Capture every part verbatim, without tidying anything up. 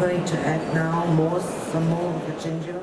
going to add now more, some more of the ginger.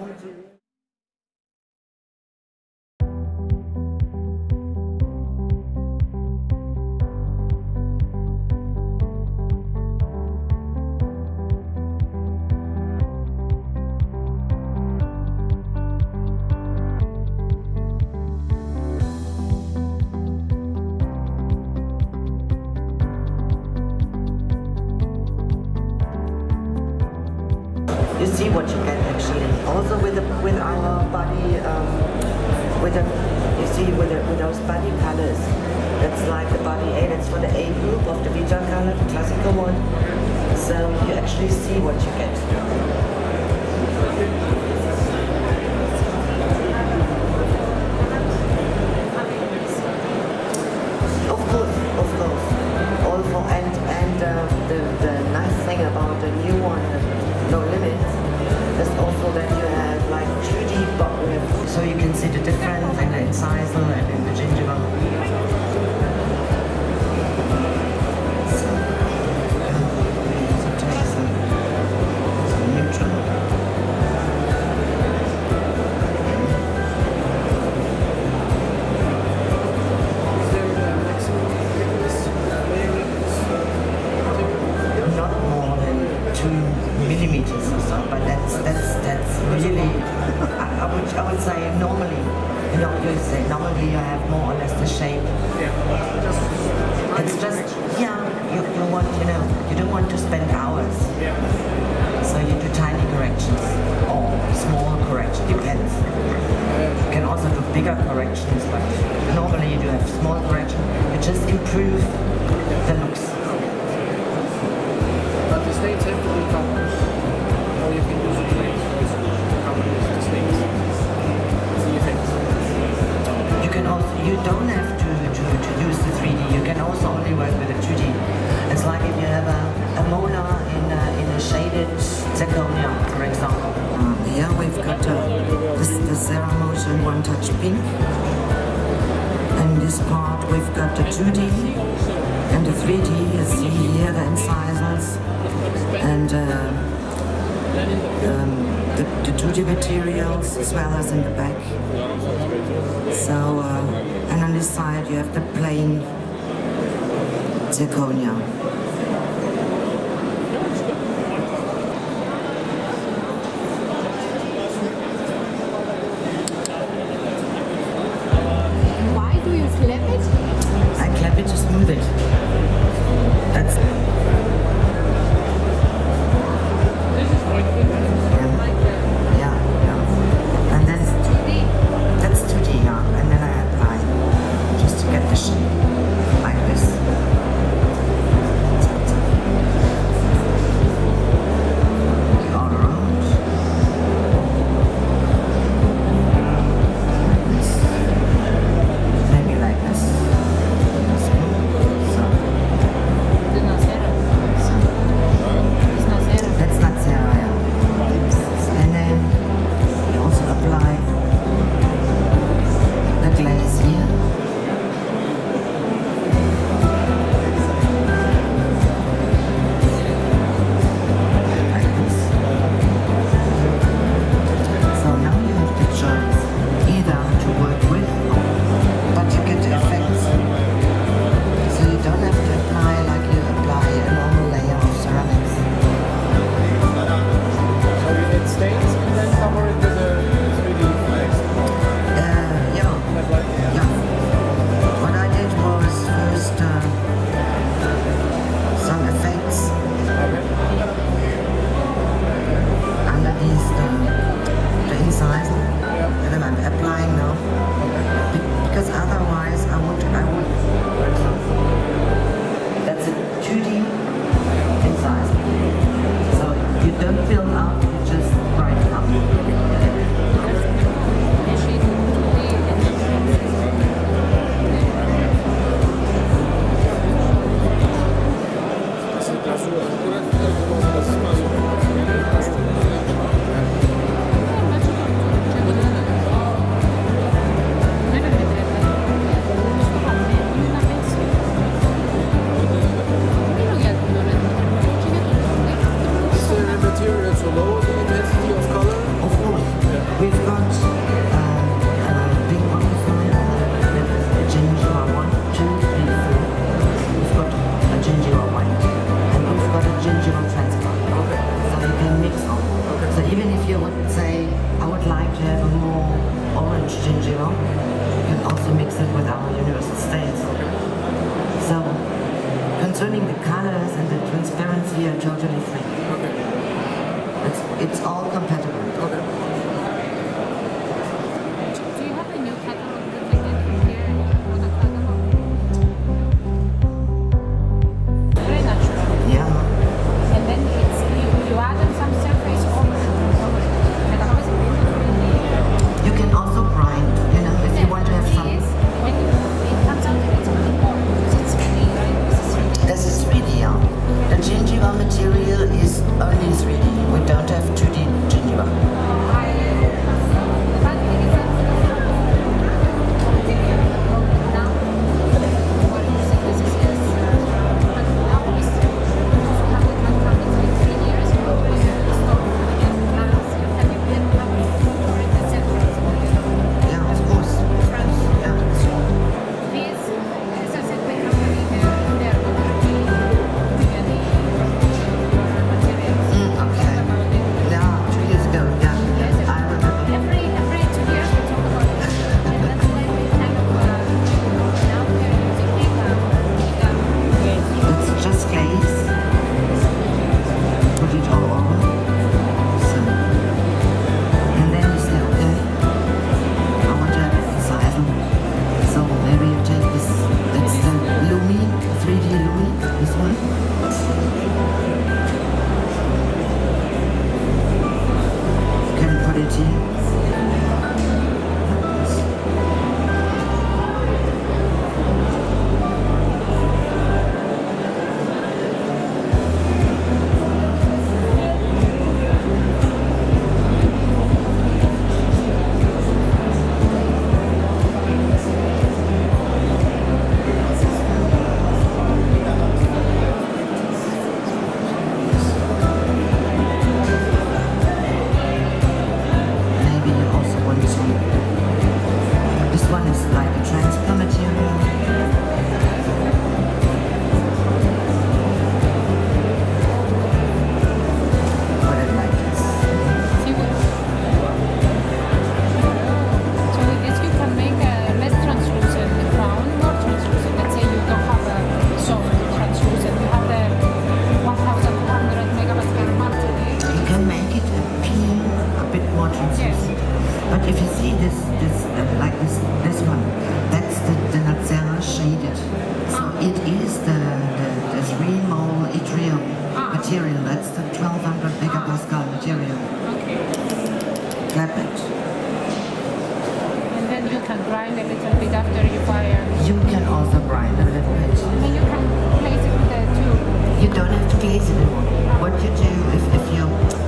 You see what you get actually. Also with the, with our body, um, with the, you see with the, with those body colors. That's like the body A. That's for the A group of the Vita color, the classical one. So you actually see what you get. Of course, of course. All for and and uh, the the nice thing about the new one, No Limits, is also that you have like two D bottle, so you can see the difference in the incisal and in the gingiva. So, yeah, so take some, some neutral. Millimeters or so, but that's that's that's really I, I would I would say normally, you know, you say normally you have more or less the shape. It's just yeah, you, you want you know you don't want to spend hours, so you do tiny corrections or small corrections, depends. You can also do bigger corrections, but normally you do have small corrections. You just improve the looks. But the states have to be covered. Or you can use the plates with covered the states. The effects. You can also you don't have to, to, to use the three D, you can also only work with the two D. It's like if you have a, a molar in a, in a shaded zirconia, for example. Um, here we've got uh, this the Ceramotion One Touch Pink. And this part we've got the two D and the three D. You see here the incisors and uh, um, the, the two D materials as well as in the back. So, uh, and on this side you have the plain zirconia. Why do you clap it? I clap it to smooth it. That's yeah, yeah. And then that's two D, yeah. And then I apply just to get the shape like this. All around. Like this. Maybe like this. So. consistent with our universal states. So, concerning the colors and the transparency are totally free. Okay. It's, it's all compatible. Okay. Do you have a new catalog that we get from here on the catalog? Very natural. Yeah. And then it's you, you add some surface over over it. Like how is it really? You can also grind, you know, if you want to have some. Yes. And it comes out that it's really more because it's three D, right? This is three D. This is three D, yeah. The gingiva material is only three D. We don't have two D gingiva. Yeah, of course. Yeah. Mm, okay. Yeah, two years ago, yeah. I remember. Every every two years we talk about it, and that's why we kind of uh, now we're using makeup. It's just glaze. Put it all over. So, and then you say, okay, I want to have it inside. So maybe you take this, that's the Lumi, three D Lumi, this one. You can put it here. Maybe you also want some. This one is like a transfer material. Put it like this. See what? So with this you can make a less translucent crown, more translucent. Let's say you don't have a soft translucent, you have the one thousand two hundred megapascal monthly. You can make it appear a bit more translucent. But if you see this, this uh, like this, this one, that's the, the Nazzera shaded. So it is the, the, the three mole yttrium material. That's the twelve hundred megapascal material. Okay. Clap it. And then you can grind a little bit after you fire. You can also grind a little bit. And you can place it with the tube. You don't have to glaze it anymore. What you do if, if you